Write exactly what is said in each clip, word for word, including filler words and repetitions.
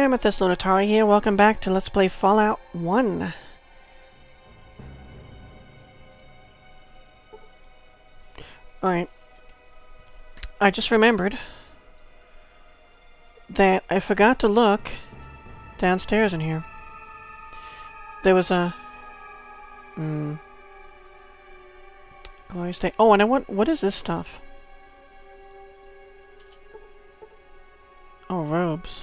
Amethyst Lunatari here. Welcome back to Let's Play Fallout one. Alright. I just remembered that I forgot to look downstairs in here. There was a... Hmm... Glory State. Oh, and I want... What is this stuff? Oh, robes.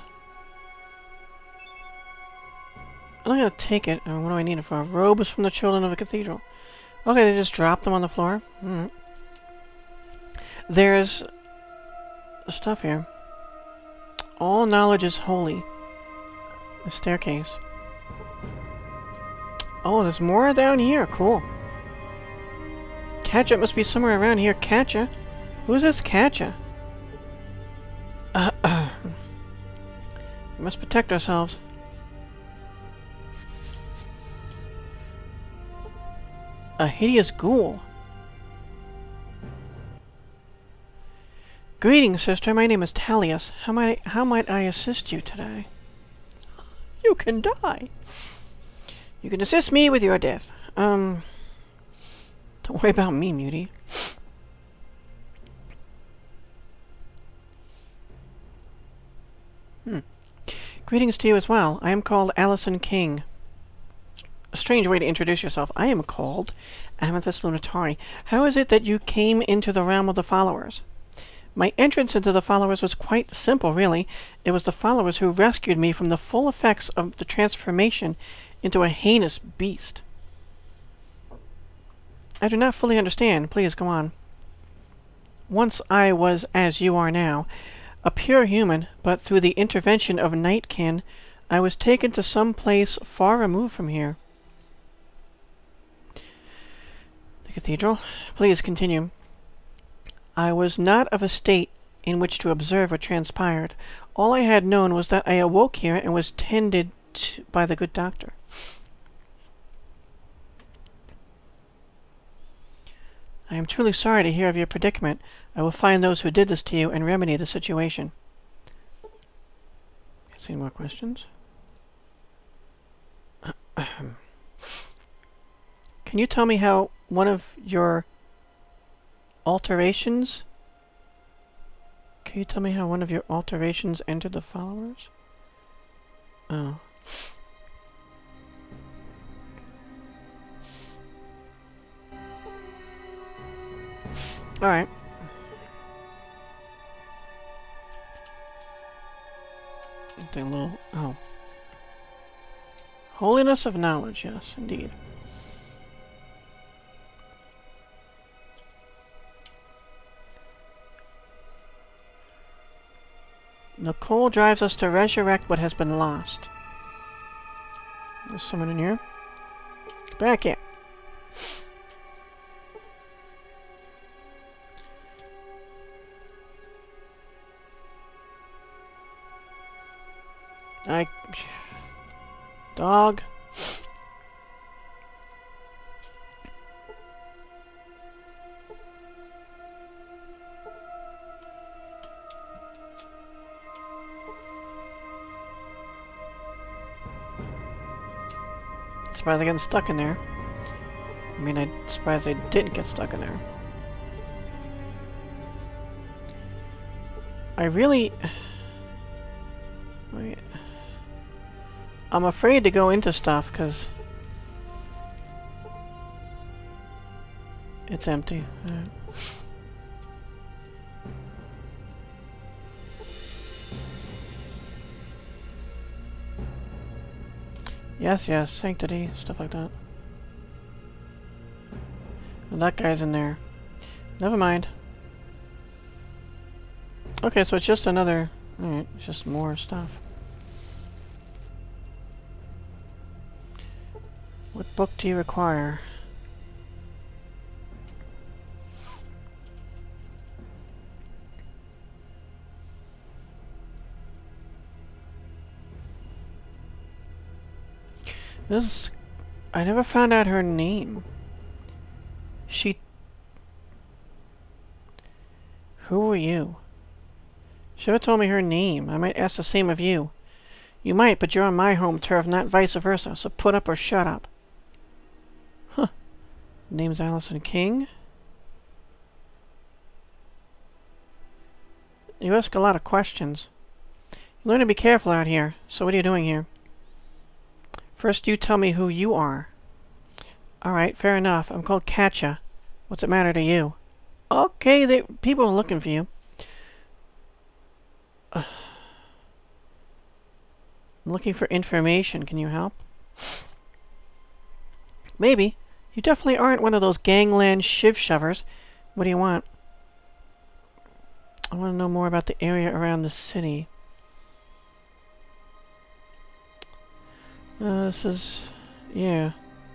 I'm not gonna take it. Uh, what do I need it for? Robes from the children of a cathedral. Okay, they just drop them on the floor. Mm-hmm. There's stuff here. All knowledge is holy. The staircase. Oh, there's more down here. Cool. Katja must be somewhere around here. Katja? Who's this Katja? Uh, uh. We must protect ourselves. A hideous ghoul. Greetings, sister. My name is Talius. How might I, how might I assist you today? You can die. You can assist me with your death. Um, don't worry about me, Mutie. Hmm. Greetings to you as well. I am called Allison King. A strange way to introduce yourself. I am called Amethyst Lunatari. How is it that you came into the realm of the followers? My entrance into the followers was quite simple, really. It was the followers who rescued me from the full effects of the transformation into a heinous beast. I do not fully understand. Please, go on. Once I was as you are now, a pure human, but through the intervention of Nightkin, I was taken to some place far removed from here. The cathedral? Please, continue. I was not of a state in which to observe what transpired. All I had known was that I awoke here and was tended to by the good doctor. I am truly sorry to hear of your predicament. I will find those who did this to you and remedy the situation. See more questions? Can you tell me how one of your alterations... Can you tell me how one of your alterations entered the followers? Oh. Alright. The little... Oh. Holiness of knowledge, yes, indeed. The coal drives us to resurrect what has been lost. There's someone in here. Get back here. I... Dog. Surprised I got stuck in there. I mean, I'm surprised I didn't get stuck in there. I really... Wait. I'm afraid to go into stuff, because... It's empty. Right. Yes, yes, sanctity, stuff like that. And that guy's in there. Never mind. Okay, so it's just another... Alright, it's just more stuff. What book do you require? This... I never found out her name. She... Who were you? She never told me her name. I might ask the same of you. You might, but you're on my home turf, not vice versa, so put up or shut up. Huh. Name's Allison King. You ask a lot of questions. You learn to be careful out here, so what are you doing here? First, you tell me who you are. Alright, fair enough. I'm called Katja. What's it matter to you? Okay, they, people are looking for you. Uh, I'm looking for information. Can you help? Maybe. You definitely aren't one of those gangland shiv-shovers. What do you want? I want to know more about the area around the city. Uh, this is... yeah.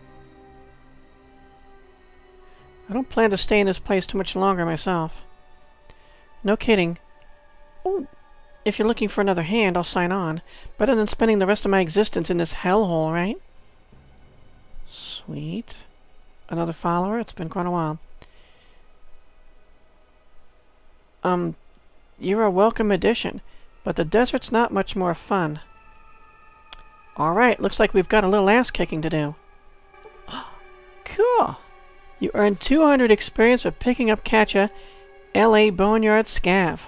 I don't plan to stay in this place too much longer myself. No kidding. Oh, if you're looking for another hand, I'll sign on. Better than spending the rest of my existence in this hellhole, right? Sweet. Another follower? It's been quite a while. Um, you're a welcome addition, but the desert's not much more fun. Alright, looks like we've got a little ass-kicking to do. Cool! You earned two hundred experience for picking up Katja, L A Boneyard Scav.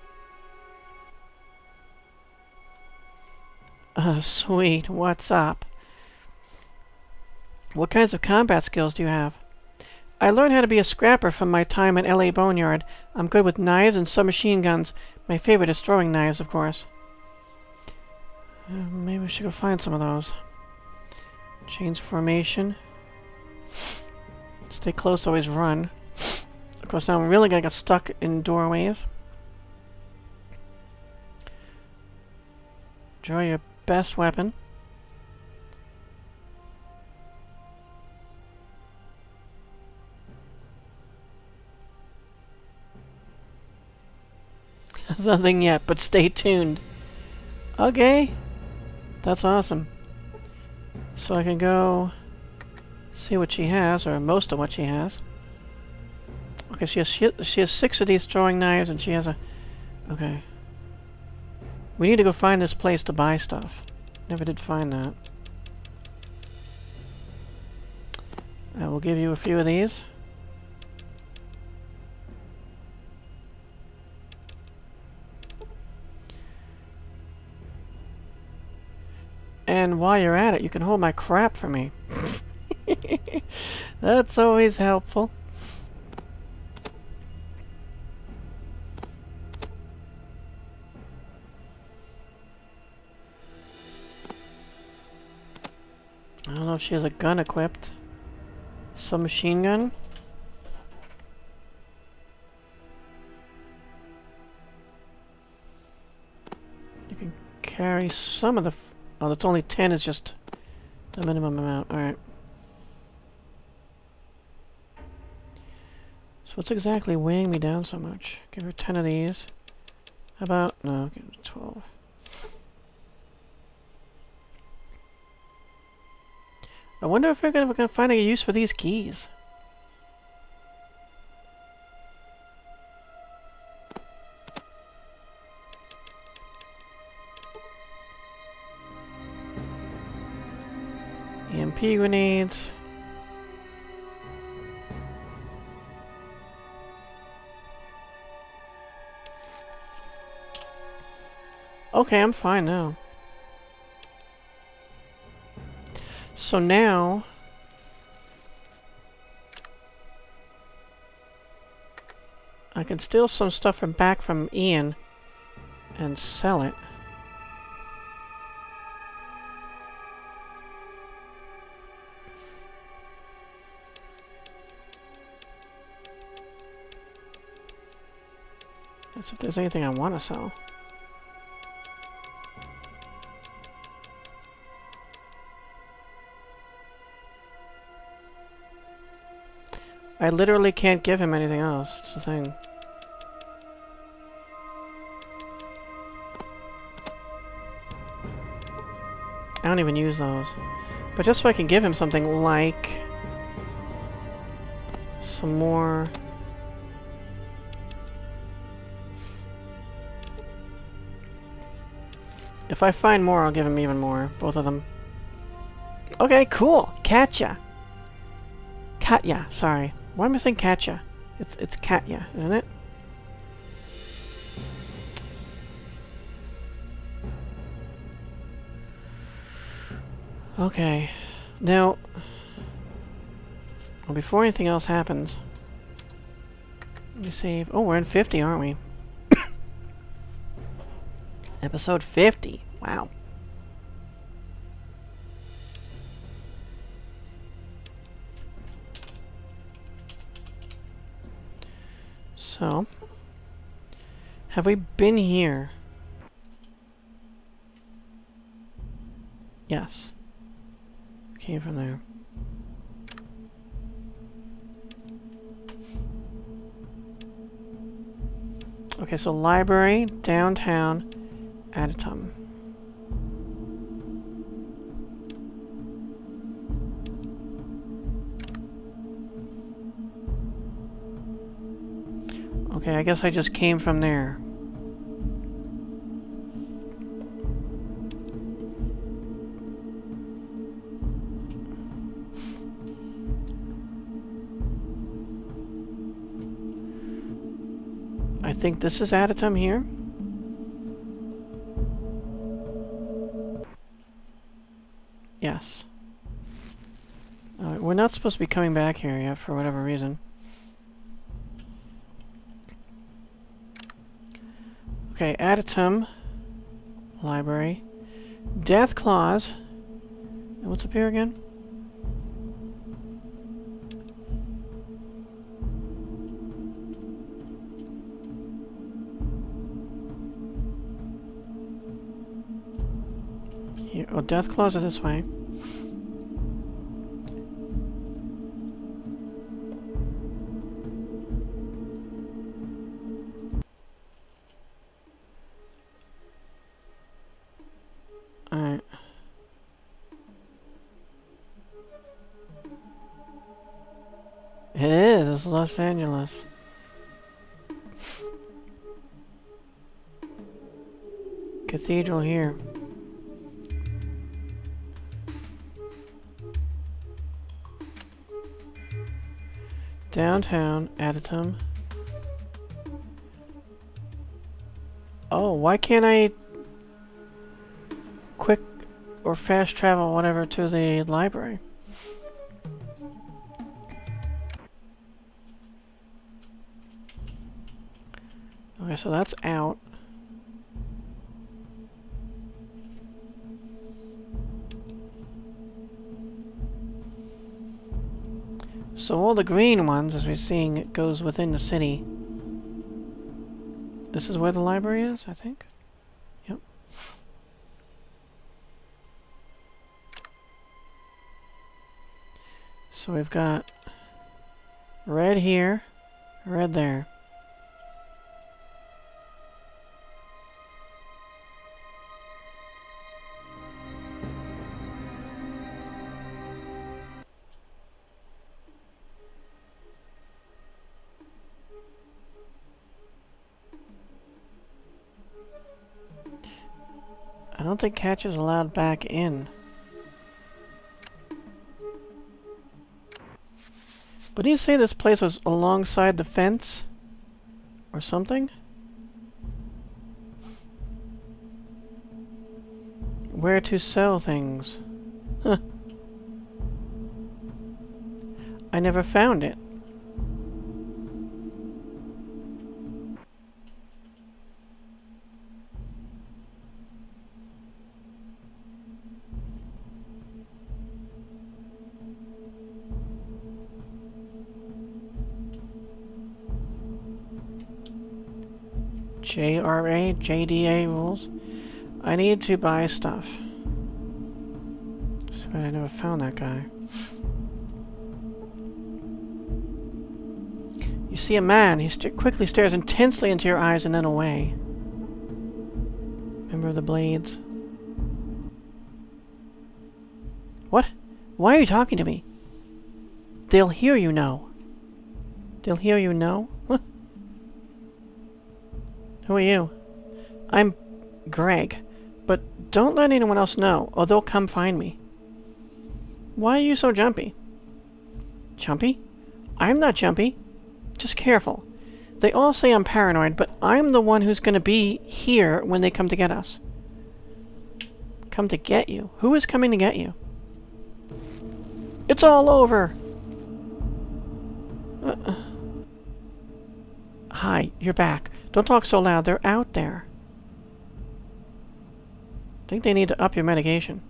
Uh, sweet. What's up? What kinds of combat skills do you have? I learned how to be a scrapper from my time in L A Boneyard. I'm good with knives and submachine guns. My favorite is throwing knives, of course. Uh, maybe we should go find some of those. Change formation. Stay close, always run. Of course, now I'm really gonna get stuck in doorways. Draw your best weapon. Nothing yet, but stay tuned. Okay. That's awesome. So I can go see what she has, or most of what she has. Okay, she has, she, she has six of these throwing knives, and she has a... okay. We need to go find this place to buy stuff. Never did find that. I will give you a few of these. And while you're at it, you can hold my crap for me. That's always helpful. I don't know if she has a gun equipped. Submachine gun? You can carry some of the... F oh, that's only ten, is just the minimum amount. Alright. So what's exactly weighing me down so much? Give her ten of these. How about... no, give her twelve. I wonder if we're gonna, we're gonna find a use for these keys. E M P grenades. Okay, I'm fine now. So now, I can steal some stuff from back from Ian and sell it. That's if there's anything I want to sell. I literally can't give him anything else. It's the thing. I don't even use those. But just so I can give him something like... some more... If I find more, I'll give him even more. Both of them. Okay, cool. Katja. Katja, sorry. Why am I saying Katja? It's it's Katja, isn't it? Okay. Now, well, before anything else happens, let me save. Oh, we're in fifty, aren't we? Episode fifty. Wow. So, have we been here? Yes. Came from there. Okay, so library, downtown, Adytum. Okay, I guess I just came from there. I think this is Adytum here. Yes. Uh, we're not supposed to be coming back here yet for whatever reason. Okay, Adytum. Library. Death Clause. And what's up here again? Here. Oh, Death Clause is this way. Alright. It is, it's Los Angeles. Cathedral here. Downtown, Adytum. Oh, why can't I quick or fast travel, whatever, to the library? Okay, so that's out. So all the green ones, as we're seeing, it goes within the city. This is where the library is, I think. Yep. So we've got red here, red there. I don't think Katja's allowed back in. But did you say this place was alongside the fence? Or something? Where to sell things? Huh. I never found it. J R A, J D A rules. I need to buy stuff. But I never found that guy. You see a man. He st quickly stares intensely into your eyes and then away. Remember the blades? What? Why are you talking to me? They'll hear you know. They'll hear you know? What? Who are you? I'm Greg. But don't let anyone else know, or they'll come find me. Why are you so jumpy? Jumpy? I'm not jumpy. Just careful. They all say I'm paranoid, but I'm the one who's going to be here when they come to get us. Come to get you? Who is coming to get you? It's all over! Uh-uh. Hi, you're back. Don't talk so loud. They're out there. I think they need to up your medication.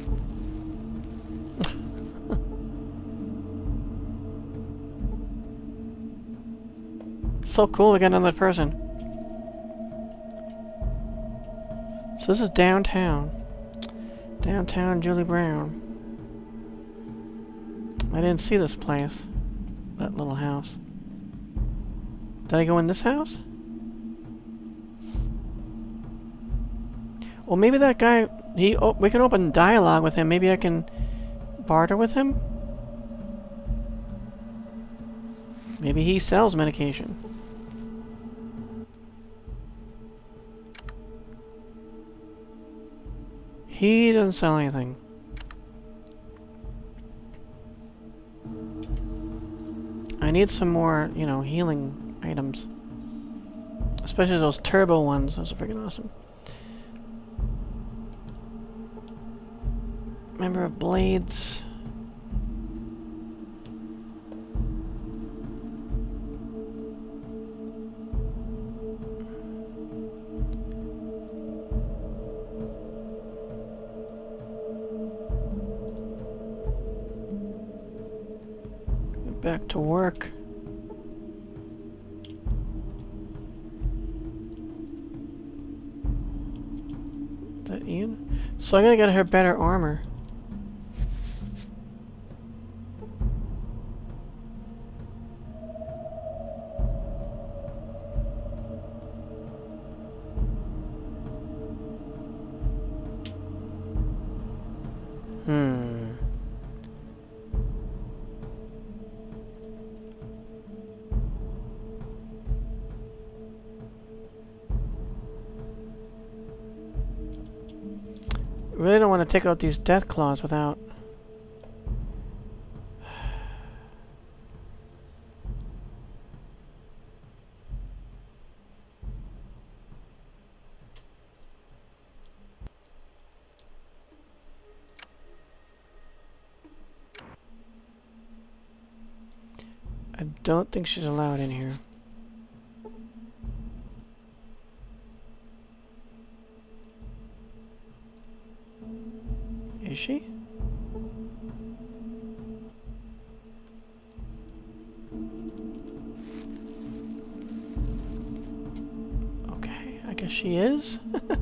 So cool, we got another person. So this is downtown. Downtown Julie Brown. I didn't see this place. That little house. Did I go in this house? Well, maybe that guy... He, oh, we can open dialogue with him. Maybe I can barter with him? Maybe he sells medication. He doesn't sell anything. I need some more, you know, healing items. Especially those turbo ones. Those are freaking awesome. Member of Blades. Back to work. Is that Ian? So I gotta get her better armor. Hmm. Really don't want to take out these death claws without... I don't think she's allowed in here. Is she? Okay, I guess she is.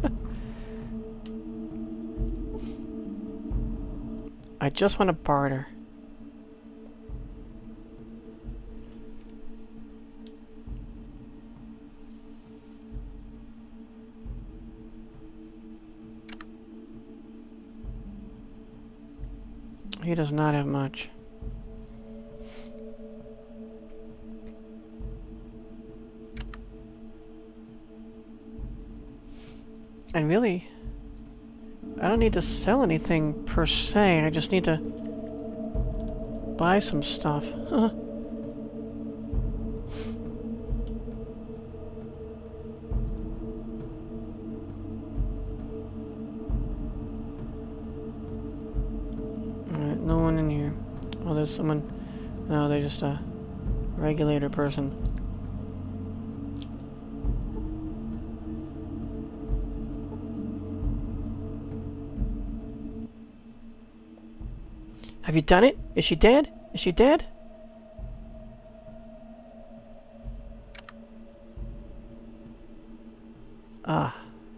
I just want to barter. He does not have much. And really, I don't need to sell anything per se. I just need to buy some stuff. Huh. Alright, no one in here. Oh, there's someone. No, they're just a regulator person. Have you done it? Is she dead? Is she dead? Ah.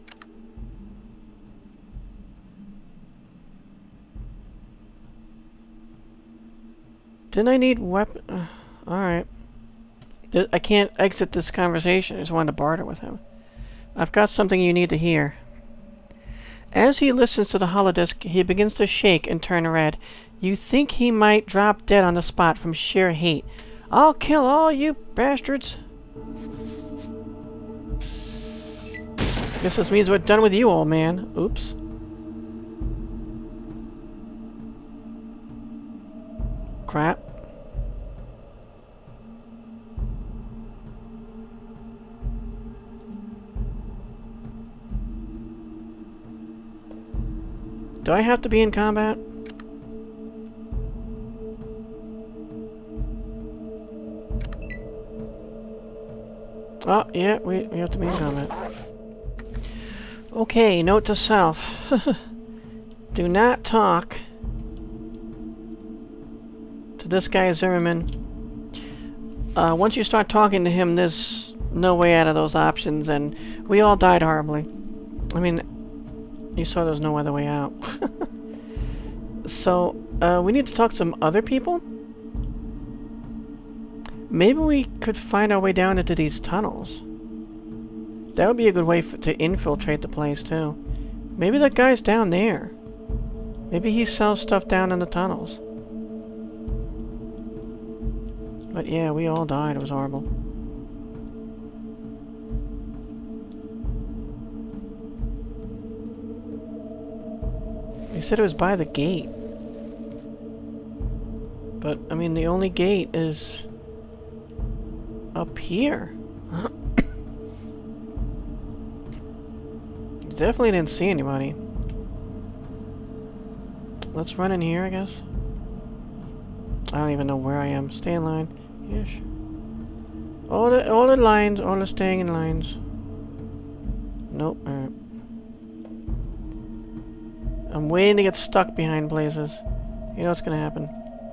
Didn't I need weapon? Uh, Alright. I can't exit this conversation. I just wanted to barter with him. I've got something you need to hear. As he listens to the holodisc, he begins to shake and turn red. You think he might drop dead on the spot from sheer hate. I'll kill all you bastards. Guess this means we're done with you, old man. Oops. Crap. Do I have to be in combat? Oh, yeah, we, we have to be in combat. Okay, note to self. Do not talk to this guy Zimmerman. Uh, once you start talking to him, there's no way out of those options, and we all died horribly. I mean, you saw there's no other way out. So, uh, we need to talk to some other people? Maybe we could find our way down into these tunnels. That would be a good way f to infiltrate the place, too. Maybe that guy's down there. Maybe he sells stuff down in the tunnels. But yeah, we all died. It was horrible. He said it was by the gate. But, I mean, the only gate is up here. Definitely didn't see anybody. Let's run in here, I guess. I don't even know where I am. Stay in line. Yes. All the all the lines, all the staying in lines. Nope. Alright. I'm waiting to get stuck behind blazes. You know what's gonna happen.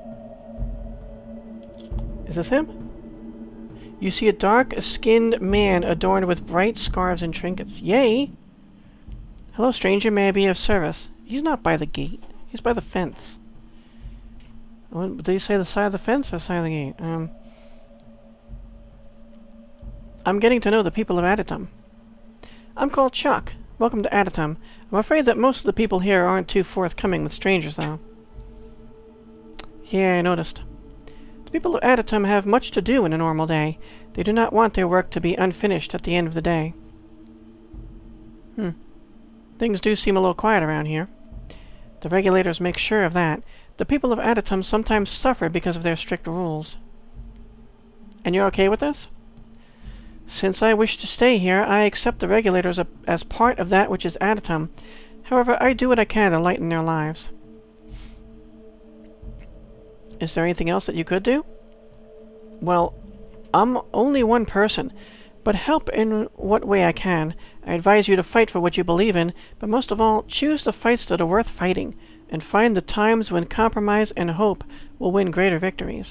Is this him? You see a dark-skinned man adorned with bright scarves and trinkets. Yay! Hello, stranger. May I be of service? He's not by the gate. He's by the fence. What, did he say the side of the fence or the side of the gate? Um, I'm getting to know the people of Adytum. I'm called Chuck. Welcome to Adytum. I'm afraid that most of the people here aren't too forthcoming with strangers, though. Yeah, I noticed. The people of Adytum have much to do in a normal day. They do not want their work to be unfinished at the end of the day. Hmm. Things do seem a little quiet around here. The regulators make sure of that. The people of Adytum sometimes suffer because of their strict rules. And you're okay with this? Since I wish to stay here, I accept the regulators as part of that which is Adytum. However, I do what I can to lighten their lives. Is there anything else that you could do? Well, I'm only one person, but help in what way I can. I advise you to fight for what you believe in, but most of all, choose the fights that are worth fighting, and find the times when compromise and hope will win greater victories.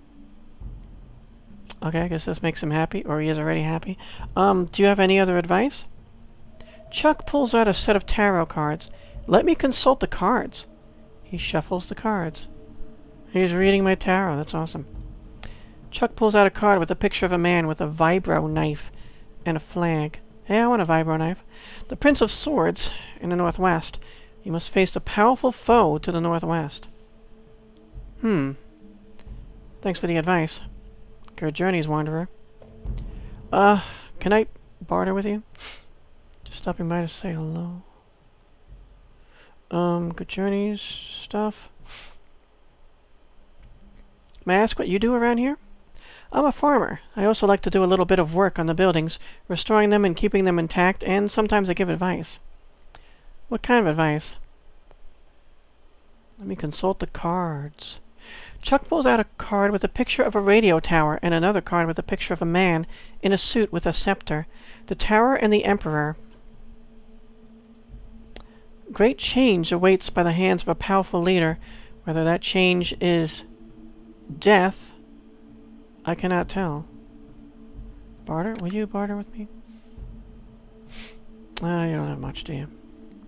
Okay, I guess this makes him happy, or he is already happy. Um, do you have any other advice? Chuck pulls out a set of tarot cards. Let me consult the cards. He shuffles the cards. He's reading my tarot. That's awesome. Chuck pulls out a card with a picture of a man with a vibro knife and a flag. Hey, I want a vibro knife. The Prince of Swords in the northwest. You must face a powerful foe to the northwest. Hmm. Thanks for the advice. Good journeys, Wanderer. Uh, can I barter with you? Just stopping by to say hello. Um, good journeys stuff. May I ask what you do around here? I'm a farmer. I also like to do a little bit of work on the buildings, restoring them and keeping them intact, and sometimes I give advice. What kind of advice? Let me consult the cards. Chuck pulls out a card with a picture of a radio tower and another card with a picture of a man in a suit with a scepter. The tower and the Emperor. Great change awaits by the hands of a powerful leader. Whether that change is death, I cannot tell. Barter? Will you barter with me? Ah, uh, you don't have much, do you?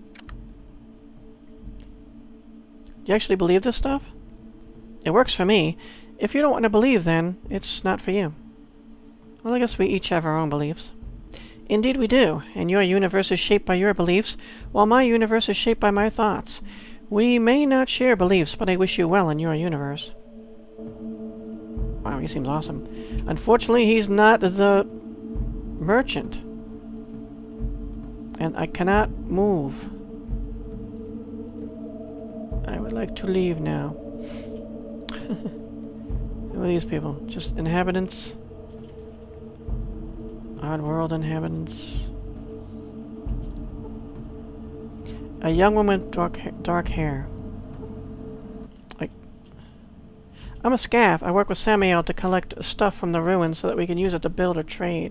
You actually believe this stuff? It works for me. If you don't want to believe, then it's not for you. Well, I guess we each have our own beliefs. Indeed we do, and your universe is shaped by your beliefs, while my universe is shaped by my thoughts. We may not share beliefs, but I wish you well in your universe. Wow, he seems awesome. Unfortunately, he's not the merchant. And I cannot move. I would like to leave now. Who are these people? Just inhabitants? Odd world inhabitants. A young woman with dark, ha dark hair. Like, I'm a scav. I work with Samuel to collect stuff from the ruins so that we can use it to build or trade.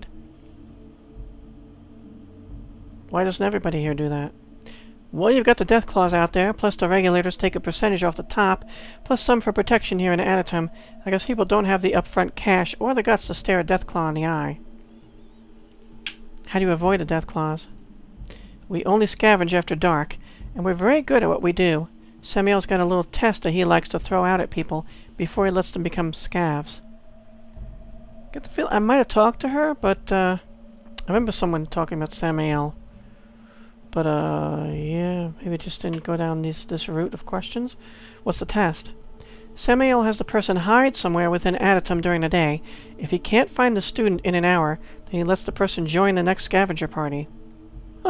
Why doesn't everybody here do that? Well, you've got the death claws out there, plus the regulators take a percentage off the top, plus some for protection here in Adytum. I guess people don't have the upfront cash or the guts to stare a death claw in the eye. How do you avoid the death claws? We only scavenge after dark, and we're very good at what we do. Samuel's got a little test that he likes to throw out at people before he lets them become scavs. Get the feel I might have talked to her, but uh, I remember someone talking about Samuel. But, uh, yeah, maybe it just didn't go down this, this route of questions. What's the test? Samuel has the person hide somewhere within Adytum during the day. If he can't find the student in an hour, then he lets the person join the next scavenger party. Huh.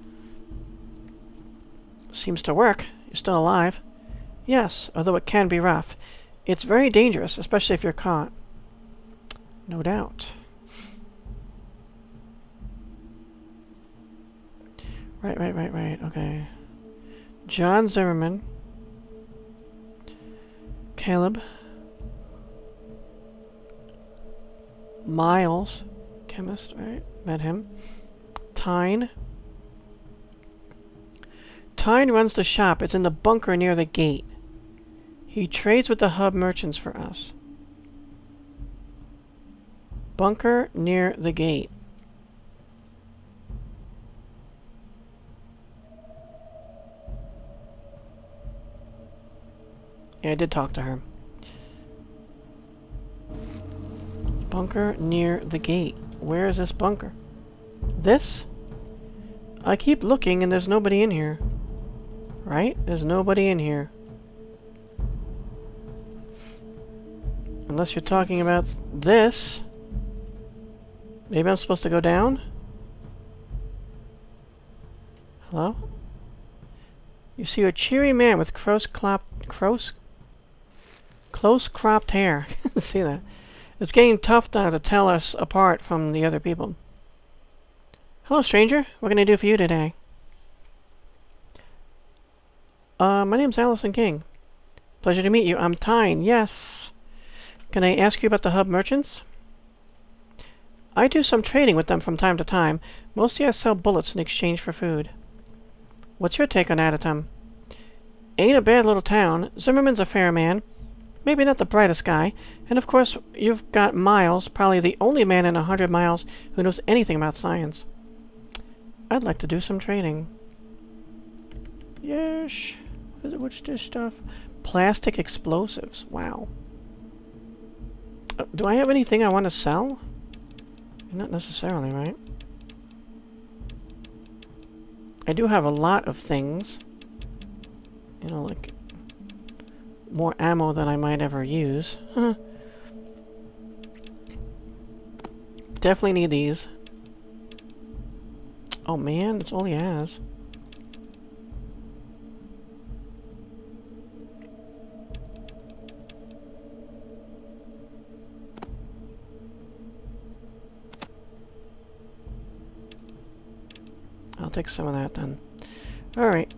Seems to work. You're still alive. Yes, although it can be rough. It's very dangerous, especially if you're caught. No doubt. Right, right, right, right, okay. John Zimmerman. Caleb. Miles. Chemist, right? Met him. Tyne. Tyne runs the shop. It's in the bunker near the gate. He trades with the hub merchants for us. Bunker near the gate. Yeah, I did talk to her. Bunker near the gate. Where is this bunker? This? I keep looking and there's nobody in here. Right? There's nobody in here. Unless you're talking about this. Maybe I'm supposed to go down? Hello? You see a cheery man with close cropped... Close... Close cropped hair. See that? It's getting tough now to tell us apart from the other people. Hello, stranger. What can I do for you today? Uh, my name's Allison King. Pleasure to meet you. I'm Tyne. Yes. Can I ask you about the hub merchants? I do some trading with them from time to time. Mostly I sell bullets in exchange for food. What's your take on Adytum? Ain't a bad little town. Zimmerman's a fair man. Maybe not the brightest guy. And of course, you've got Miles, probably the only man in a hundred miles who knows anything about science. I'd like to do some trading. Yes. What's this stuff? Plastic explosives. Wow. Uh, do I have anything I want to sell? Not necessarily, right? I do have a lot of things. You know, like more ammo than I might ever use. Huh. Definitely need these. Oh man, that's all he has. I'll take some of that then. Alright.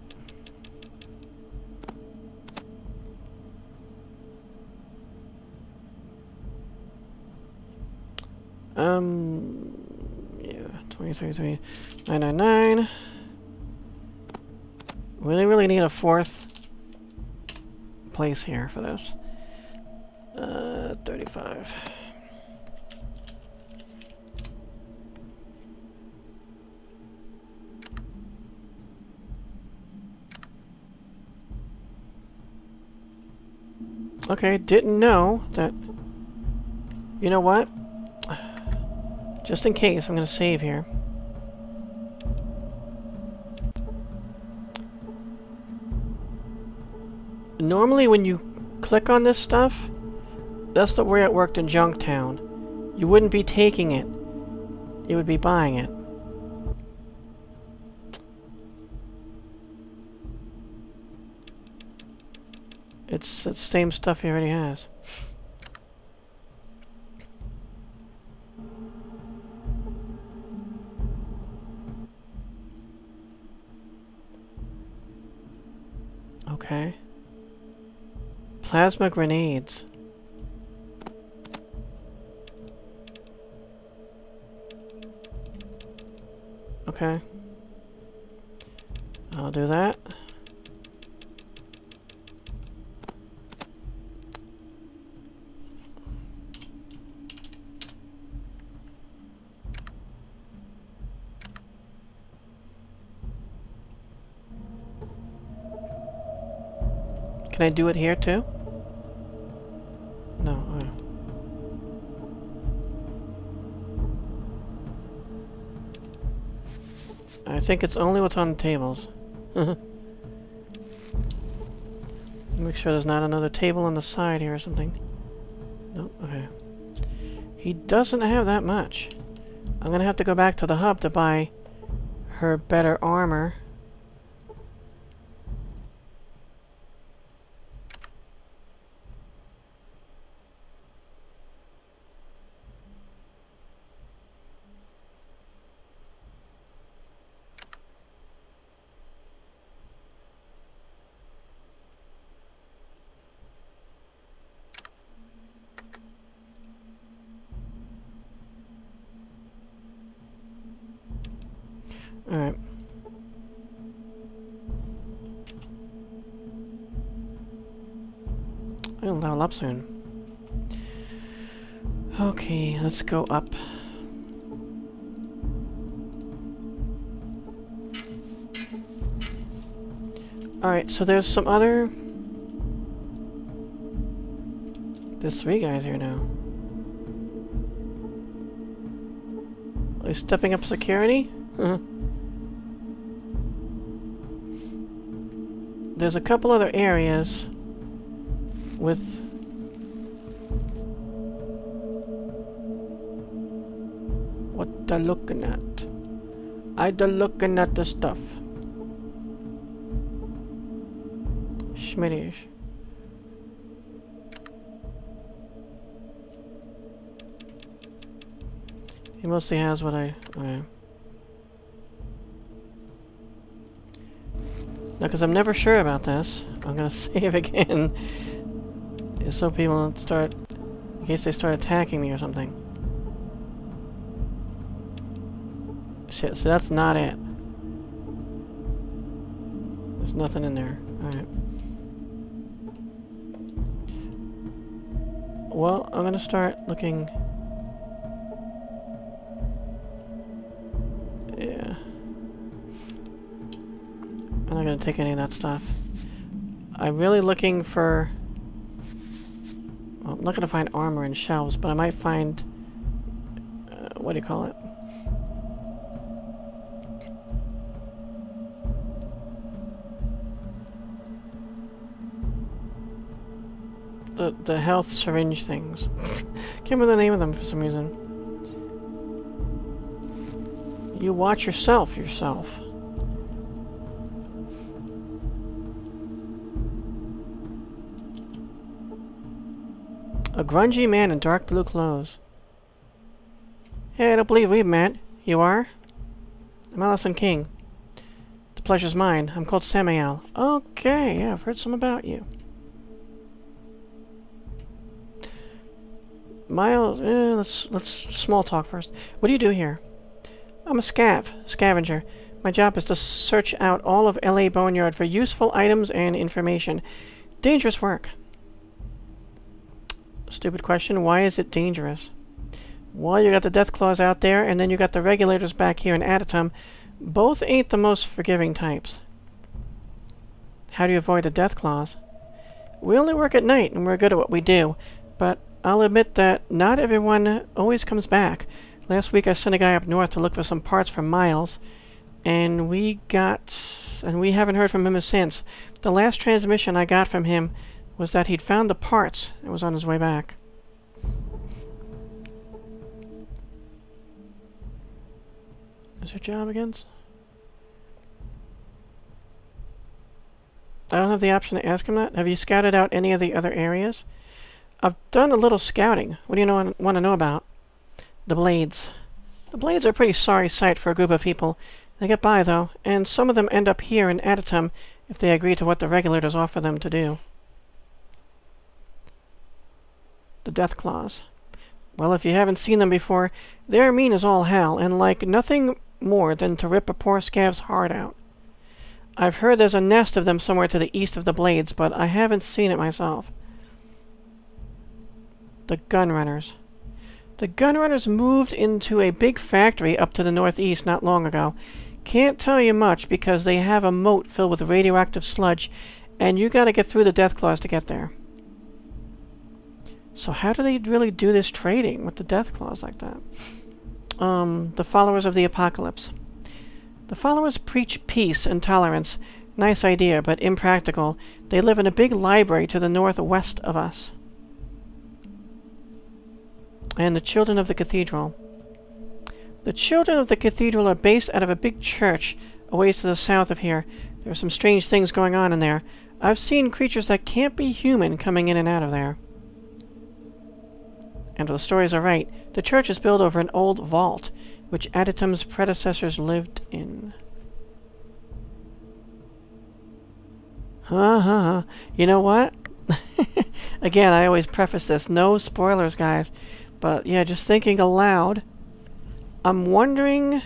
Um, yeah, twenty-three, three, nine, nine, nine. Really, really need a fourth place here for this. Uh, thirty-five. Okay, didn't know that... You know what? Just in case, I'm going to save here. Normally when you click on this stuff, that's the way it worked in Junktown. You wouldn't be taking it. You would be buying it. It's the same stuff he already has. Okay. Plasma grenades. Okay. I'll do that. Can I do it here too? No. Oh. I think it's only what's on the tables. Make sure there's not another table on the side here or something. Nope, okay. He doesn't have that much. I'm gonna have to go back to the hub to buy her better armor. Alright. I'll level up soon. Okay, let's go up. Alright, so there's some other... There's three guys here now. Are they stepping up security? Uh-huh. There's a couple other areas with what they're looking at. I they're looking at the stuff. Schmittish. He mostly has what I... Okay. Now, because I'm never sure about this, I'm gonna save again. So people don't start... In case they start attacking me or something. Shit, so that's not it. There's nothing in there. Alright. Well, I'm gonna start looking... Yeah. I'm not gonna take any of that stuff. I'm really looking for... Well, I'm not gonna find armor and shelves, but I might find... Uh, what do you call it? The, the health syringe things. Can't remember the name of them for some reason. You watch yourself, yourself. A grungy man in dark blue clothes. Hey, I don't believe we've met. You are? I'm Allison King. The pleasure's mine. I'm called Samael. Okay, yeah, I've heard some about you. Miles, eh, let's let's small talk first. What do you do here? I'm a scav, scavenger. My job is to search out all of L A Boneyard for useful items and information. Dangerous work. Stupid question. Why is it dangerous? Well, you got the death claws out there, and then you got the regulators back here in Adytum. Both ain't the most forgiving types. How do you avoid the death claws? We only work at night, and we're good at what we do. But I'll admit that not everyone always comes back. Last week I sent a guy up north to look for some parts for Miles, and we got... and we haven't heard from him since. The last transmission I got from him was that he'd found the parts and was on his way back. Is your job against? I don't have the option to ask him that. Have you scouted out any of the other areas? I've done a little scouting. What do you know, want to know about? The Blades. The Blades are a pretty sorry sight for a group of people. They get by, though, and some of them end up here in Adytum if they agree to what the Regulators offer them to do. The Death Claws. Well, if you haven't seen them before, they're mean as all hell, and like nothing more than to rip a poor scav's heart out. I've heard there's a nest of them somewhere to the east of the Blades, but I haven't seen it myself. The Gunrunners. The Gunrunners moved into a big factory up to the northeast not long ago. Can't tell you much because they have a moat filled with radioactive sludge, and you gotta get through the Deathclaws to get there. So how do they really do this trading with the Deathclaws like that? Um, the followers of the apocalypse. The followers preach peace and tolerance. Nice idea, but impractical. They live in a big library to the northwest of us. And the Children of the Cathedral. The Children of the Cathedral are based out of a big church a ways to the south of here. There are some strange things going on in there. I've seen creatures that can't be human coming in and out of there. And the stories are right. The church is built over an old vault, which Adytum's predecessors lived in. Ha ha ha. You know what? Again, I always preface this. No spoilers, guys. But yeah, just thinking aloud, I'm wondering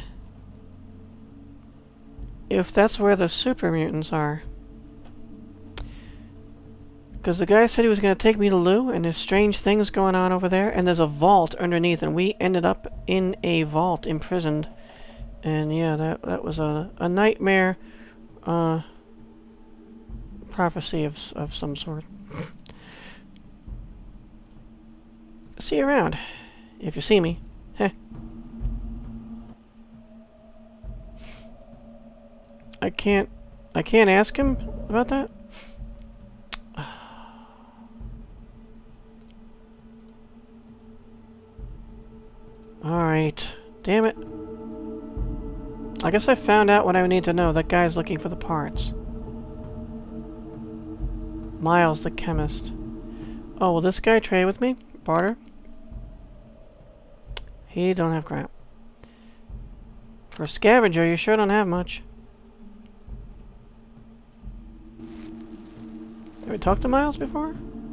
if that's where the super mutants are. Because the guy said he was going to take me to Lou, and there's strange things going on over there, and there's a vault underneath, and we ended up in a vault, imprisoned. And yeah, that, that was a, a nightmare uh, prophecy of, of some sort. See you around, if you see me. Heh. I can't, I can't ask him about that? Alright. Damn it. I guess I found out what I need to know. That guy's looking for the parts. Miles, the chemist. Oh, will this guy trade with me? Barter? He don't have crap. For a scavenger, you sure don't have much. Have we talked to Miles before?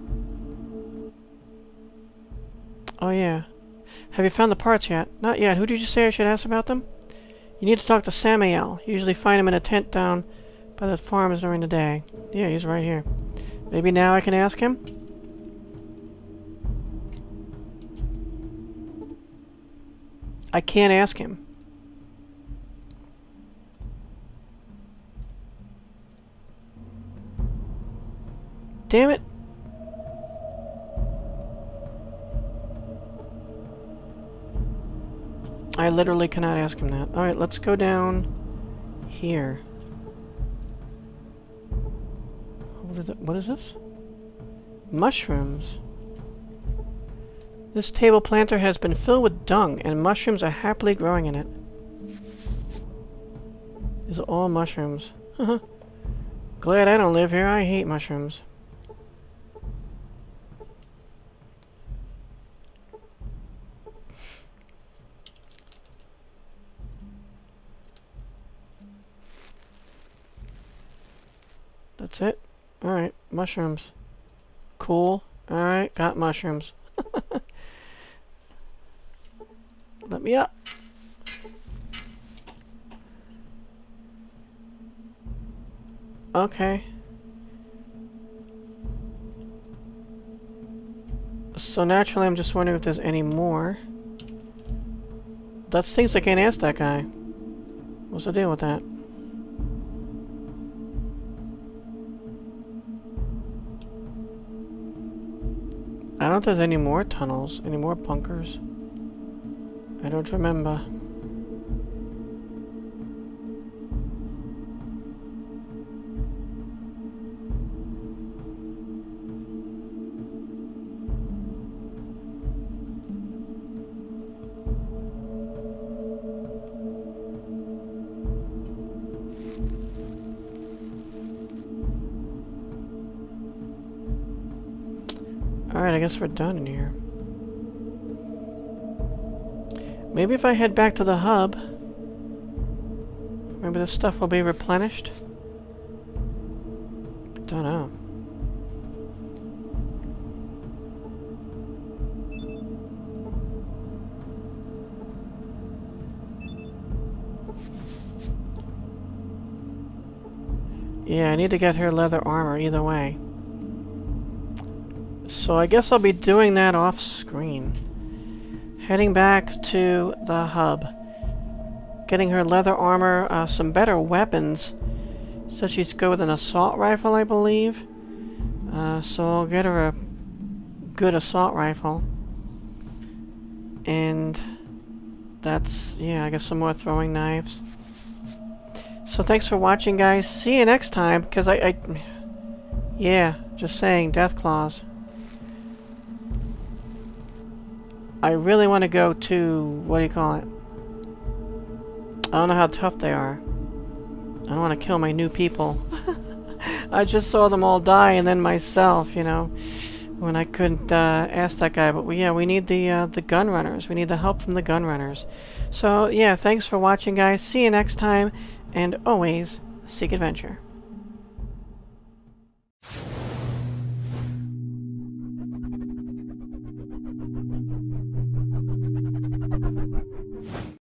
Oh, yeah. Have you found the parts yet? Not yet. Who did you say I should ask about them? You need to talk to Samael. You usually find him in a tent down by the farms during the day. Yeah, he's right here. Maybe now I can ask him? I can't ask him. Damn it. I literally cannot ask him that. Alright, let's go down here. What is this? Mushrooms. This table planter has been filled with dung, and mushrooms are happily growing in it. These are all mushrooms. Glad I don't live here. I hate mushrooms. That's it? Alright, mushrooms. Cool. Alright, got mushrooms. Let me up. Okay. So naturally I'm just wondering if there's any more. That's things I can't ask that guy. What's the deal with that? I don't know if there's any more tunnels, any more bunkers. I don't remember. I guess we're done in here. Maybe if I head back to the hub, maybe this stuff will be replenished? Don't know. Yeah, I need to get her leather armor either way. So I guess I'll be doing that off screen. Heading back to the hub. Getting her leather armor, uh, some better weapons. So she's go with an assault rifle, I believe. Uh, so I'll get her a good assault rifle. And that's, yeah, I guess some more throwing knives. So thanks for watching, guys. See you next time, because I, I... Yeah, just saying, death claws. I really want to go to... What do you call it? I don't know how tough they are. I don't want to kill my new people. I just saw them all die, and then myself, you know, when I couldn't uh, ask that guy. But we, yeah, we need the uh, the gun runners. We need the help from the gun runners. So yeah, thanks for watching, guys. See you next time, and always seek adventure.